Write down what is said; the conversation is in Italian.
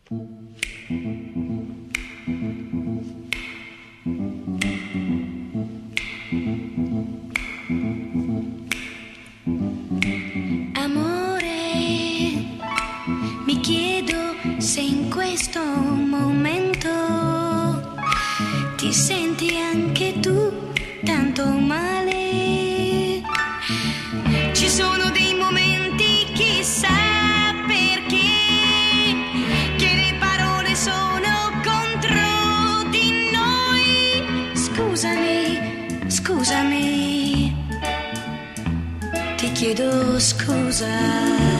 Mi chiedo se in questo momento ti senti anche tu tanto male. Ci sono dei momenti, chissà perché, che le parole sono contro di noi. Scusami, ti chiedo scusa.